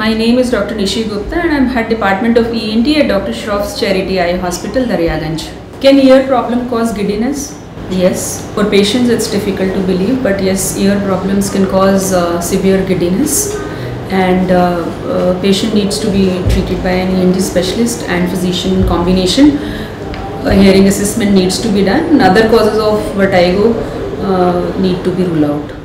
My name is Dr. Nishi Gupta and I am head department of ENT at Dr. Shroff's Charity Eye Hospital, Daryaganj. Can ear problem cause giddiness? Yes. For patients it's difficult to believe, but yes, ear problems can cause severe giddiness, and patient needs to be treated by an ENT specialist and physician in combination. A hearing assessment needs to be done, and other causes of vertigo need to be ruled out.